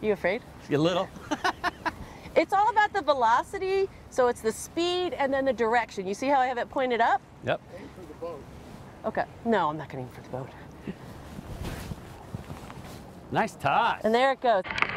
You afraid? A little. It's all about the velocity, so it's the speed and then the direction. You see how I have it pointed up? Yep. Aim for the boat. Okay. No, I'm not going to aim for the boat. Nice toss. And there it goes.